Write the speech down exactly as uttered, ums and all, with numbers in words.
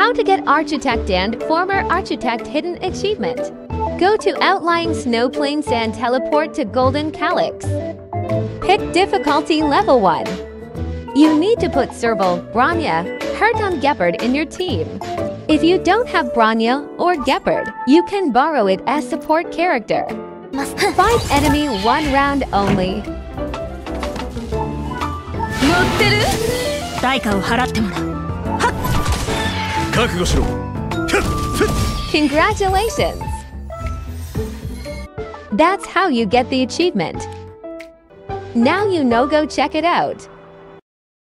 How to get Architect and Former Architect hidden achievement. Go to Outlying Snow Plains and teleport to Golden Calyx. Pick difficulty level one. You need to put Serval, Bronya, Herton Gepard in your team. If you don't have Bronya or Gepard, you can borrow it as support character. Fight enemy one round only. 持ってる？代価を払ってもらう。はっ！覚悟しろ。 Congratulations! That's how you get the achievement. Now you know, go check it out.